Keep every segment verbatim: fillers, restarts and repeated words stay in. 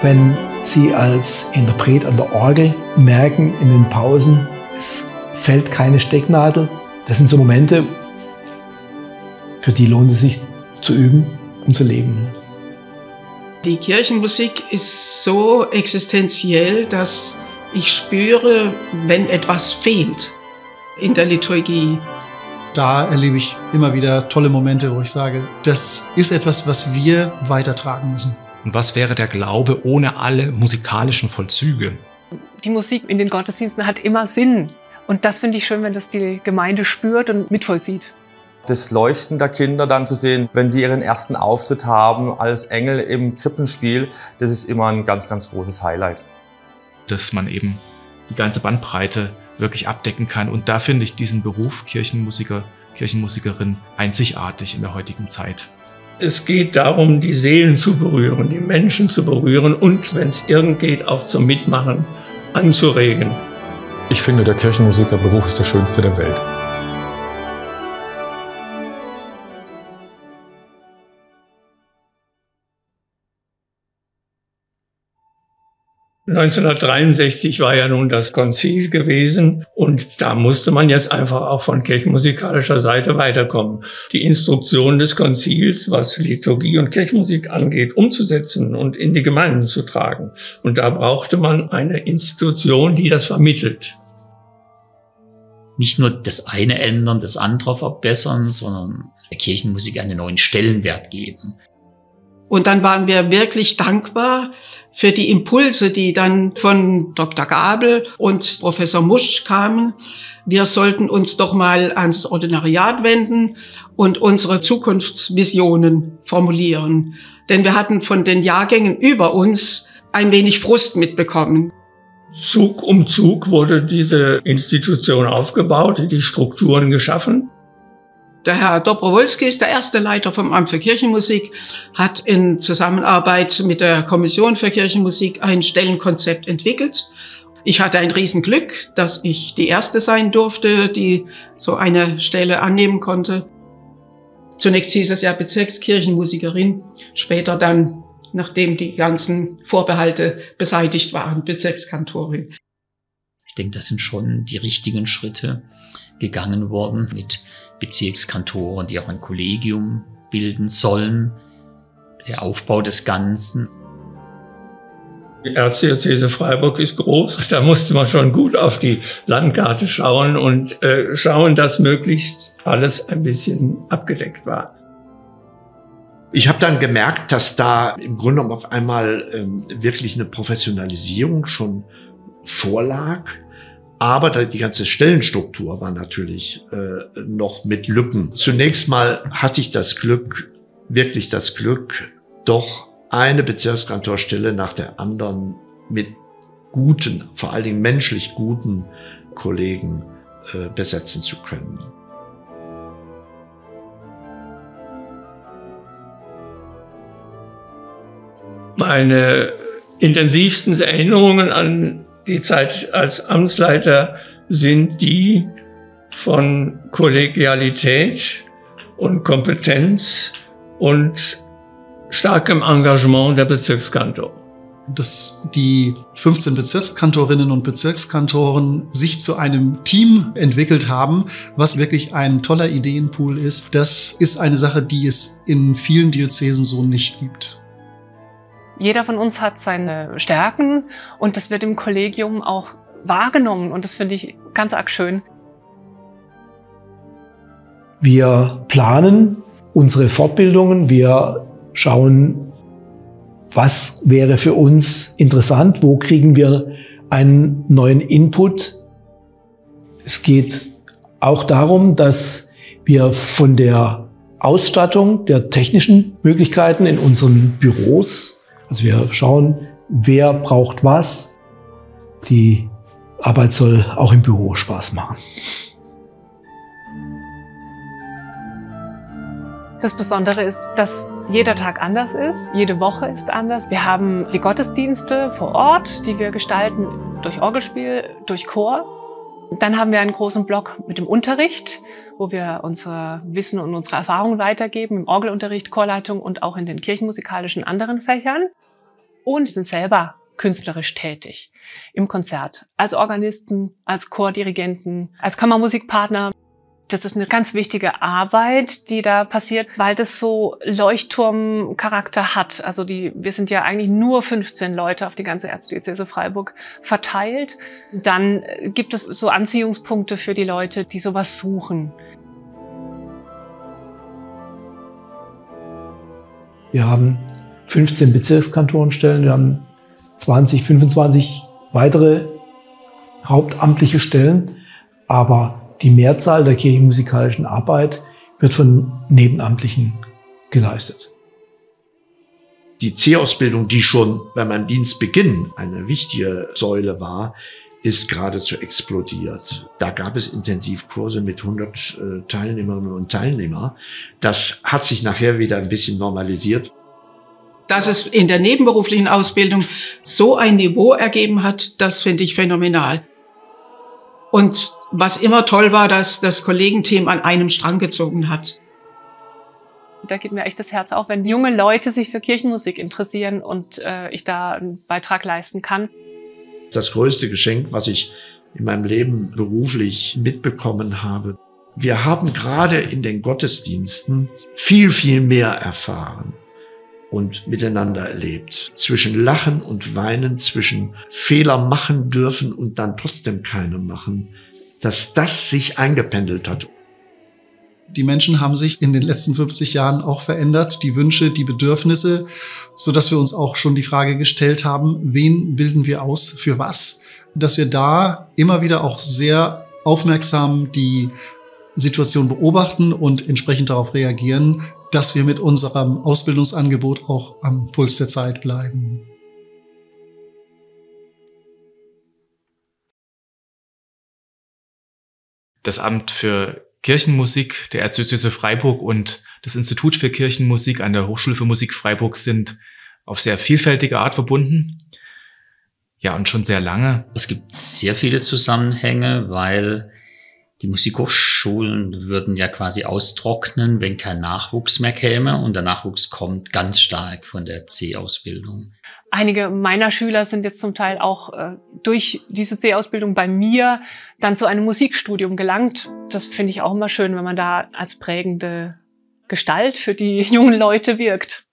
wenn Sie als Interpret an der Orgel merken in den Pausen, es fällt keine Stecknadel. Das sind so Momente, für die lohnt es sich zu üben und zu leben. Die Kirchenmusik ist so existenziell, dass ich spüre, wenn etwas fehlt in der Liturgie. Da erlebe ich immer wieder tolle Momente, wo ich sage, das ist etwas, was wir weitertragen müssen. Und was wäre der Glaube ohne alle musikalischen Vollzüge? Die Musik in den Gottesdiensten hat immer Sinn. Und das finde ich schön, wenn das die Gemeinde spürt und mitvollzieht. Das Leuchten der Kinder dann zu sehen, wenn die ihren ersten Auftritt haben als Engel im Krippenspiel, das ist immer ein ganz, ganz großes Highlight. Dass man eben die ganze Bandbreite wirklich abdecken kann. Und da finde ich diesen Beruf Kirchenmusiker, Kirchenmusikerin einzigartig in der heutigen Zeit. Es geht darum, die Seelen zu berühren, die Menschen zu berühren und, wenn es irgend geht, auch zum Mitmachen anzuregen. Ich finde, der Kirchenmusikerberuf ist der schönste der Welt. neunzehnhundertdreiundsechzig war ja nun das Konzil gewesen und da musste man jetzt einfach auch von kirchenmusikalischer Seite weiterkommen. Die Instruktion des Konzils, was Liturgie und Kirchenmusik angeht, umzusetzen und in die Gemeinden zu tragen. Und da brauchte man eine Institution, die das vermittelt. Nicht nur das eine ändern, das andere verbessern, sondern der Kirchenmusik einen neuen Stellenwert geben. Und dann waren wir wirklich dankbar für die Impulse, die dann von Doktor Gabel und Professor Musch kamen. Wir sollten uns doch mal ans Ordinariat wenden und unsere Zukunftsvisionen formulieren. Denn wir hatten von den Jahrgängen über uns ein wenig Frust mitbekommen. Zug um Zug wurde diese Institution aufgebaut, die Strukturen geschaffen. Der Herr Dobrowolski ist der erste Leiter vom Amt für Kirchenmusik, hat in Zusammenarbeit mit der Kommission für Kirchenmusik ein Stellenkonzept entwickelt. Ich hatte ein Riesenglück, dass ich die erste sein durfte, die so eine Stelle annehmen konnte. Zunächst hieß es ja Bezirkskirchenmusikerin, später dann, nachdem die ganzen Vorbehalte beseitigt waren, Bezirkskantorin. Ich denke, das sind schon die richtigen Schritte gegangen worden mit Bezirkskantoren, die auch ein Kollegium bilden sollen. Der Aufbau des Ganzen. Die Erzdiözese Freiburg ist groß. Da musste man schon gut auf die Landkarte schauen und äh, schauen, dass möglichst alles ein bisschen abgedeckt war. Ich habe dann gemerkt, dass da im Grunde genommen auf einmal ähm, wirklich eine Professionalisierung schon vorlag. Aber die ganze Stellenstruktur war natürlich äh, noch mit Lücken. Zunächst mal hatte ich das Glück, wirklich das Glück, doch eine Bezirkskantorstelle nach der anderen mit guten, vor allen Dingen menschlich guten Kollegen äh, besetzen zu können. Meine intensivsten Erinnerungen an die Zeit als Amtsleiter sind die von Kollegialität und Kompetenz und starkem Engagement der Bezirkskantor. Dass die fünfzehn Bezirkskantorinnen und Bezirkskantoren sich zu einem Team entwickelt haben, was wirklich ein toller Ideenpool ist, das ist eine Sache, die es in vielen Diözesen so nicht gibt. Jeder von uns hat seine Stärken und das wird im Kollegium auch wahrgenommen und das finde ich ganz arg schön. Wir planen unsere Fortbildungen, wir schauen, was wäre für uns interessant, wo kriegen wir einen neuen Input. Es geht auch darum, dass wir von der Ausstattung der technischen Möglichkeiten in unseren Büros, also wir schauen, wer braucht was. Die Arbeit soll auch im Büro Spaß machen. Das Besondere ist, dass jeder Tag anders ist, jede Woche ist anders. Wir haben die Gottesdienste vor Ort, die wir gestalten durch Orgelspiel, durch Chor. Dann haben wir einen großen Block mit dem Unterricht, wo wir unser Wissen und unsere Erfahrungen weitergeben, im Orgelunterricht, Chorleitung und auch in den kirchenmusikalischen anderen Fächern. und sind selber künstlerisch tätig im Konzert, als Organisten, als Chordirigenten, als Kammermusikpartner. Das ist eine ganz wichtige Arbeit, die da passiert, weil das so Leuchtturmcharakter hat. Also die, wir sind ja eigentlich nur fünfzehn Leute auf die ganze Erzdiözese Freiburg verteilt. Dann gibt es so Anziehungspunkte für die Leute, die sowas suchen. Wir haben fünfzehn Bezirkskantorenstellen, wir haben zwanzig, fünfundzwanzig weitere hauptamtliche Stellen, aber die Mehrzahl der kirchenmusikalischen Arbeit wird von Nebenamtlichen geleistet. Die C-Ausbildung, die schon bei meinem Dienstbeginn eine wichtige Säule war, ist geradezu explodiert. Da gab es Intensivkurse mit hundert äh, Teilnehmerinnen und Teilnehmern. Das hat sich nachher wieder ein bisschen normalisiert. Dass es in der nebenberuflichen Ausbildung so ein Niveau ergeben hat, das finde ich phänomenal. Und was immer toll war, dass das Kollegenteam an einem Strang gezogen hat. Da geht mir echt das Herz auf, wenn junge Leute sich für Kirchenmusik interessieren und äh, ich da einen Beitrag leisten kann. Das größte Geschenk, was ich in meinem Leben beruflich mitbekommen habe. Wir haben gerade in den Gottesdiensten viel, viel mehr erfahren und miteinander erlebt. Zwischen Lachen und Weinen, zwischen Fehler machen dürfen und dann trotzdem keine machen, dass das sich eingependelt hat. Die Menschen haben sich in den letzten fünfzig Jahren auch verändert, die Wünsche, die Bedürfnisse, so dass wir uns auch schon die Frage gestellt haben, wen bilden wir aus, für was? Dass wir da immer wieder auch sehr aufmerksam die Situation beobachten und entsprechend darauf reagieren, dass wir mit unserem Ausbildungsangebot auch am Puls der Zeit bleiben. Das Amt für Kirchenmusik der Erzdiözese Freiburg und das Institut für Kirchenmusik an der Hochschule für Musik Freiburg sind auf sehr vielfältige Art verbunden. Ja, und schon sehr lange. Es gibt sehr viele Zusammenhänge, weil die Musikhochschulen würden ja quasi austrocknen, wenn kein Nachwuchs mehr käme. Und der Nachwuchs kommt ganz stark von der C-Ausbildung. Einige meiner Schüler sind jetzt zum Teil auch äh, durch diese C-Ausbildung bei mir dann zu einem Musikstudium gelangt. Das finde ich auch immer schön, wenn man da als prägende Gestalt für die jungen Leute wirkt.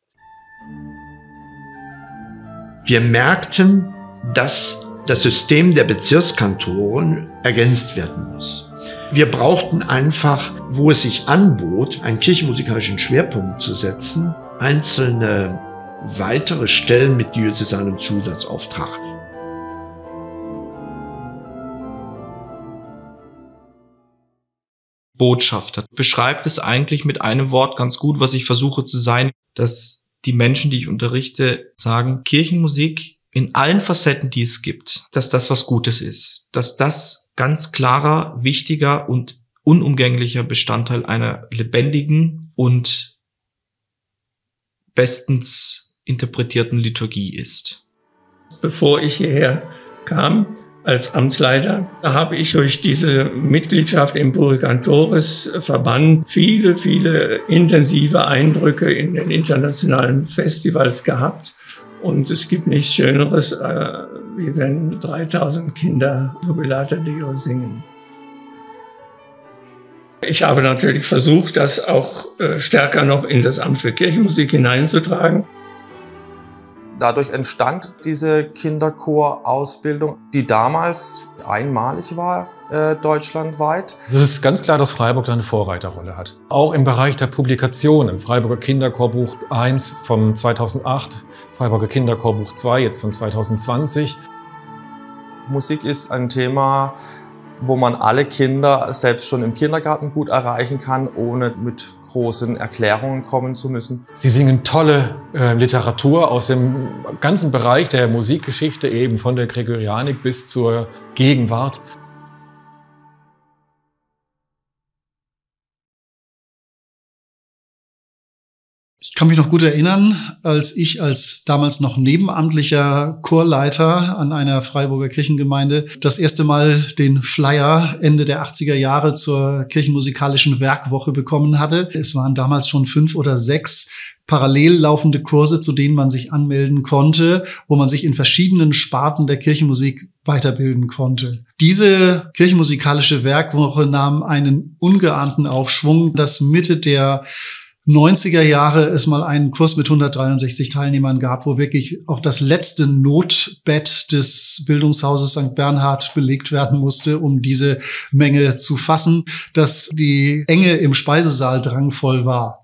Wir merkten, dass das System der Bezirkskantoren ergänzt werden muss. Wir brauchten einfach, wo es sich anbot, einen kirchenmusikalischen Schwerpunkt zu setzen, einzelne weitere Stellen mit diözesanem Zusatzauftrag. Botschafter beschreibt es eigentlich mit einem Wort ganz gut, was ich versuche zu sein, dass die Menschen, die ich unterrichte, sagen, Kirchenmusik in allen Facetten, die es gibt, dass das was Gutes ist, dass das ganz klarer, wichtiger und unumgänglicher Bestandteil einer lebendigen und bestens interpretierten Liturgie ist. Bevor ich hierher kam als Amtsleiter, da habe ich durch diese Mitgliedschaft im Puricantores Verband viele, viele intensive Eindrücke in den internationalen Festivals gehabt. Und es gibt nichts Schöneres, äh, wie wenn dreitausend Kinder Jubilate Deo singen. Ich habe natürlich versucht, das auch äh, stärker noch in das Amt für Kirchenmusik hineinzutragen. Dadurch entstand diese Kinderchor-Ausbildung, die damals einmalig war, äh, deutschlandweit. Es ist ganz klar, dass Freiburg da eine Vorreiterrolle hat. Auch im Bereich der Publikation, im Freiburger Kinderchorbuch eins von zweitausendacht, Freiburger Kinderchorbuch zwei jetzt von zweitausendzwanzig. Musik ist ein Thema, wo man alle Kinder selbst schon im Kindergarten gut erreichen kann, ohne mit großen Erklärungen kommen zu müssen. Sie singen tolle äh, Literatur aus dem ganzen Bereich der Musikgeschichte, eben von der Gregorianik bis zur Gegenwart. Ich kann mich noch gut erinnern, als ich als damals noch nebenamtlicher Chorleiter an einer Freiburger Kirchengemeinde das erste Mal den Flyer Ende der achtziger Jahre zur kirchenmusikalischen Werkwoche bekommen hatte. Es waren damals schon fünf oder sechs parallel laufende Kurse, zu denen man sich anmelden konnte, wo man sich in verschiedenen Sparten der Kirchenmusik weiterbilden konnte. Diese kirchenmusikalische Werkwoche nahm einen ungeahnten Aufschwung, dass Mitte der neunziger Jahre es mal einen Kurs mit hundertdreiundsechzig Teilnehmern gab, wo wirklich auch das letzte Notbett des Bildungshauses Sankt Bernhard belegt werden musste, um diese Menge zu fassen, dass die Enge im Speisesaal drangvoll war.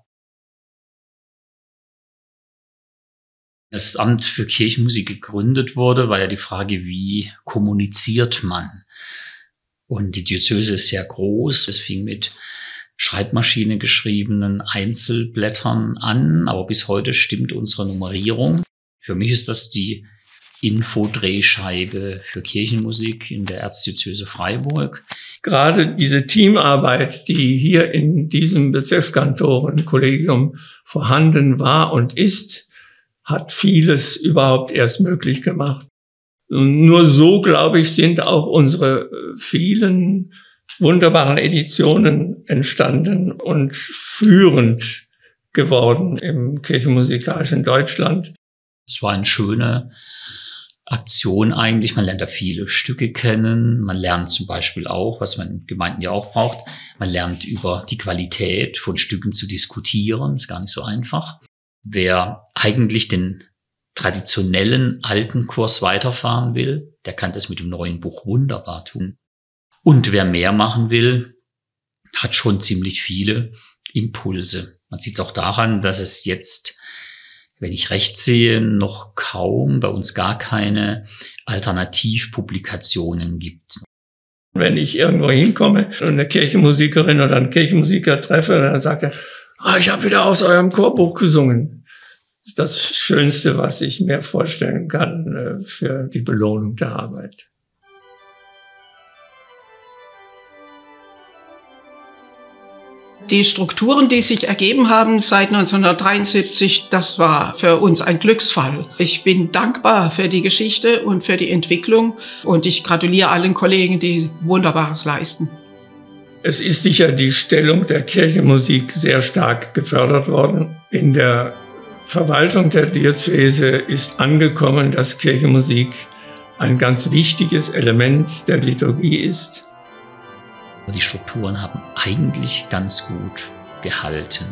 Als das Amt für Kirchenmusik gegründet wurde, war ja die Frage, wie kommuniziert man? Und die Diözese ist sehr groß. Es fing mit Schreibmaschine geschriebenen Einzelblättern an, aber bis heute stimmt unsere Nummerierung. Für mich ist das die Infodrehscheibe für Kirchenmusik in der Erzdiözese Freiburg. Gerade diese Teamarbeit, die hier in diesem Bezirkskantorenkollegium vorhanden war und ist, hat vieles überhaupt erst möglich gemacht. Und nur so, glaube ich, sind auch unsere vielen wunderbaren Editionen entstanden und führend geworden im kirchenmusikalischen Deutschland. Es war eine schöne Aktion eigentlich. Man lernt da viele Stücke kennen. Man lernt zum Beispiel auch, was man in Gemeinden ja auch braucht, man lernt über die Qualität von Stücken zu diskutieren. Ist gar nicht so einfach. Wer eigentlich den traditionellen alten Kurs weiterfahren will, der kann das mit dem neuen Buch wunderbar tun. Und wer mehr machen will, hat schon ziemlich viele Impulse. Man sieht es auch daran, dass es jetzt, wenn ich recht sehe, noch kaum, bei uns gar keine Alternativpublikationen gibt. Wenn ich irgendwo hinkomme und eine Kirchenmusikerin oder einen Kirchenmusiker treffe, dann sagt er, ah, ich habe wieder aus eurem Chorbuch gesungen. Das ist das Schönste, was ich mir vorstellen kann für die Belohnung der Arbeit. Die Strukturen, die sich ergeben haben seit neunzehnhundertdreiundsiebzig, das war für uns ein Glücksfall. Ich bin dankbar für die Geschichte und für die Entwicklung und ich gratuliere allen Kollegen, die Wunderbares leisten. Es ist sicher die Stellung der Kirchenmusik sehr stark gefördert worden. In der Verwaltung der Diözese ist angekommen, dass Kirchenmusik ein ganz wichtiges Element der Liturgie ist. Die Strukturen haben eigentlich ganz gut gehalten.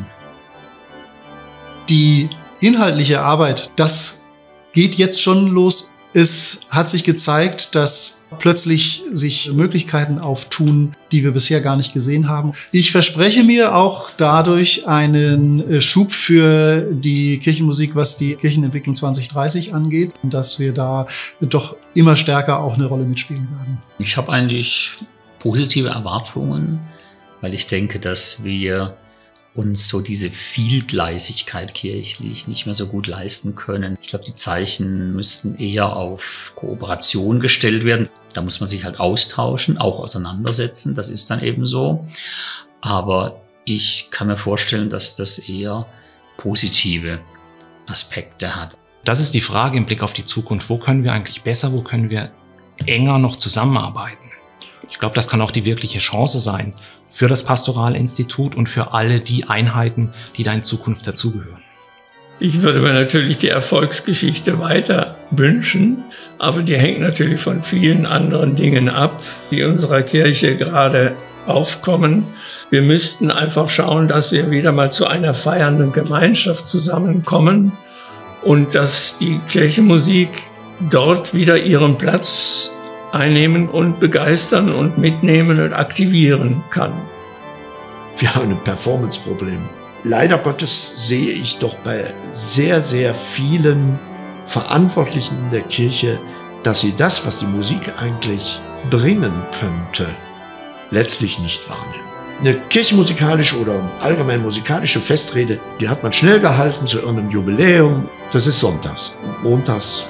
Die inhaltliche Arbeit, das geht jetzt schon los. Es hat sich gezeigt, dass plötzlich sich Möglichkeiten auftun, die wir bisher gar nicht gesehen haben. Ich verspreche mir auch dadurch einen Schub für die Kirchenmusik, was die Kirchenentwicklung zwanzig dreißig angeht, dass wir da doch immer stärker auch eine Rolle mitspielen werden. Ich habe eigentlich positive Erwartungen, weil ich denke, dass wir uns so diese Vielgleisigkeit kirchlich nicht mehr so gut leisten können. Ich glaube, die Zeichen müssten eher auf Kooperation gestellt werden. Da muss man sich halt austauschen, auch auseinandersetzen, das ist dann eben so. Aber ich kann mir vorstellen, dass das eher positive Aspekte hat. Das ist die Frage im Blick auf die Zukunft. Wo können wir eigentlich besser, wo können wir enger noch zusammenarbeiten? Ich glaube, das kann auch die wirkliche Chance sein für das Pastoralinstitut und für alle die Einheiten, die da in Zukunft dazugehören. Ich würde mir natürlich die Erfolgsgeschichte weiter wünschen, aber die hängt natürlich von vielen anderen Dingen ab, die in unserer Kirche gerade aufkommen. Wir müssten einfach schauen, dass wir wieder mal zu einer feiernden Gemeinschaft zusammenkommen und dass die Kirchenmusik dort wieder ihren Platz einnehmen und begeistern und mitnehmen und aktivieren kann. Wir haben ein Performance-Problem. Leider Gottes sehe ich doch bei sehr, sehr vielen Verantwortlichen in der Kirche, dass sie das, was die Musik eigentlich bringen könnte, letztlich nicht wahrnehmen. Eine kirchenmusikalische oder allgemein musikalische Festrede, die hat man schnell gehalten zu irgendeinem Jubiläum. Das ist sonntags, montags.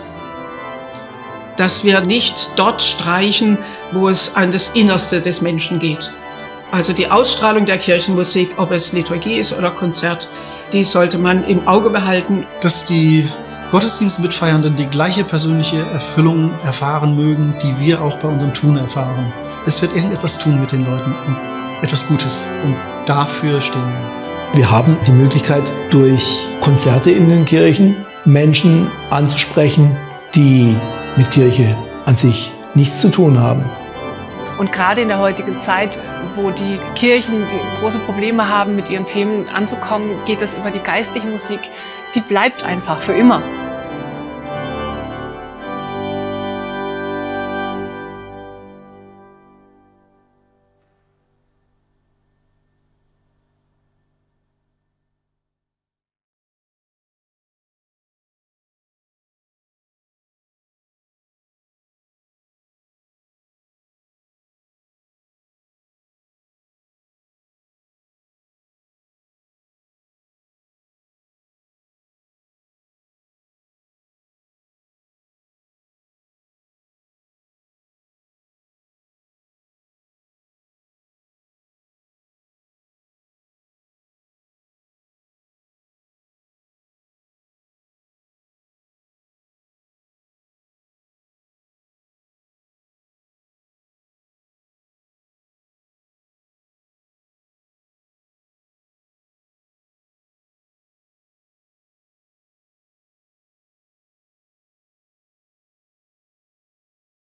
Dass wir nicht dort streichen, wo es an das Innerste des Menschen geht. Also die Ausstrahlung der Kirchenmusik, ob es Liturgie ist oder Konzert, die sollte man im Auge behalten. Dass die Gottesdienstmitfeiernden die gleiche persönliche Erfüllung erfahren mögen, die wir auch bei unserem Tun erfahren. Es wird irgendetwas tun mit den Leuten und etwas Gutes und dafür stehen wir. Wir haben die Möglichkeit, durch Konzerte in den Kirchen Menschen anzusprechen, die mit Kirche an sich nichts zu tun haben. Und gerade in der heutigen Zeit, wo die Kirchen die große Probleme haben, mit ihren Themen anzukommen, geht es über die geistliche Musik. Die bleibt einfach für immer.